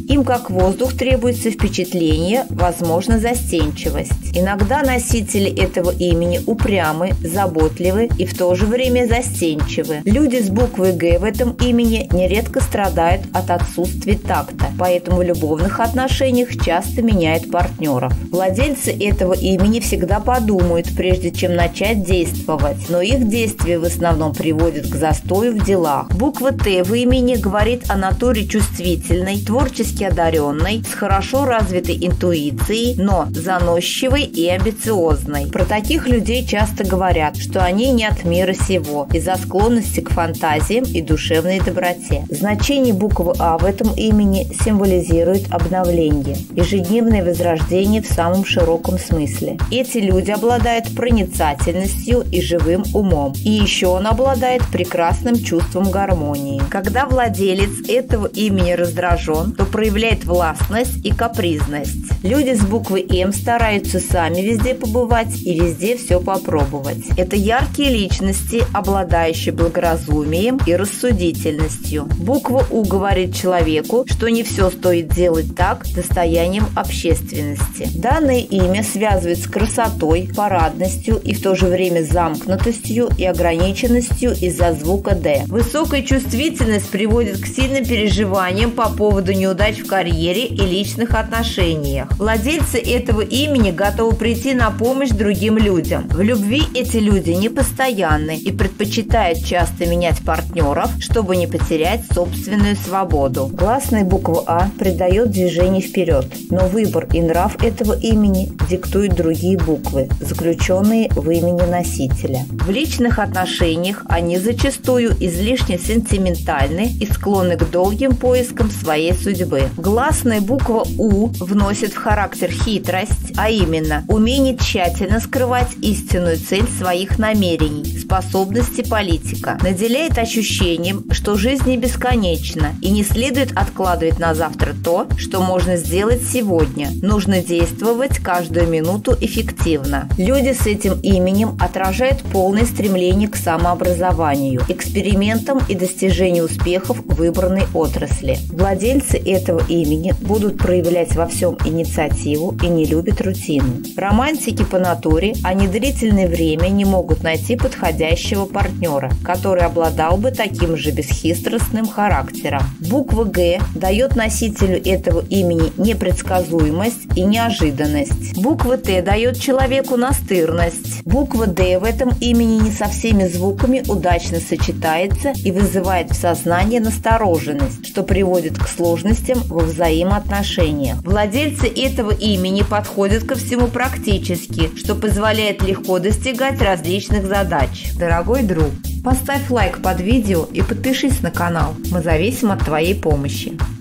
Им как воздух требуется впечатление, возможно, застенчивость. Иногда носители этого имени упрямы, заботливы и в то же время застенчивы. Люди с буквой «Г» в этом имени нередко страдают от отсутствия такта, поэтому в любовных отношениях часто меняют партнеров. Владельцы этого имени всегда подумают, прежде чем начать действовать, но их действия в основном приводят к застою в делах. Буква «Т» в имени говорит о натуре чувствительной, творчески одаренной, с хорошо развитой интуицией, но заносчивой и амбициозной. Про таких людей часто говорят, что они не от мира сего, из-за склонности к фантазиям и душевной доброте. Значение буквы «А» в этом имени символизирует обновление, ежедневное возрождение в самом широком смысле. Эти люди обладают проницательностью и живым умом. И еще он обладает прекрасным чувством гармонии. Когда владелец этого имени раздражен, то проявляет властность и капризность. Люди с буквой «М» стараются сами везде побывать и везде все попробовать. Это яркие личности, обладающие благоразумием и рассудительностью. Буква «У» говорит человеку, что не все стоит делать так, достоянием общественности. Данное имя связывает с красотой, парадностью и в то же время замкнутостью и ограниченностью из-за звука «Д». Высокая чувствительность приводит к сильным переживаниям по поводу неудач в карьере и личных отношениях. Владельцы этого имени готовы прийти на помощь другим людям. В любви эти люди непостоянны и предпочитают часто менять партнеров, чтобы не потерять собственную свободу. Гласная буква «А» придает движение вперед, но выбор и нрав этого имени диктуют другие буквы, заключенные в имени носителя. В личных отношениях они зачастую излишне сентиментальны и склонны к долгим поискам своей судьбы. Гласная буква «У» вносит в характер хитрость, а именно умение тщательно скрывать истинную цель своих намерений, способности политика. Наделяет ощущением, что жизнь не бесконечна и не следует откладывать на завтра то, что можно сделать сегодня. Нужно действовать каждую минуту эффективно. Люди с этим именем отражают полное стремление к самообразованию, экспериментам и достижению успехов в выбранной отрасли. Владельцы этого имени будут проявлять во всем инициативу и не любят рутину. Романтики по натуре, они длительное время не могут найти подходящего партнера, который обладал бы таким же бесхитростным характером. Буква «Г» дает носителю этого имени непредсказуемость и неожиданность. Буква «Т» дает человеку настырность. Буква «Д» в этом имени не со всеми звуками удачно сочетается и вызывает в сознании настороженность, что приводит к сложностям во взаимоотношениях. Владельцы этого имени подходят ко всему практически, что позволяет легко достигать различных задач. Дорогой друг, поставь лайк под видео и подпишись на канал. Мы зависим от твоей помощи.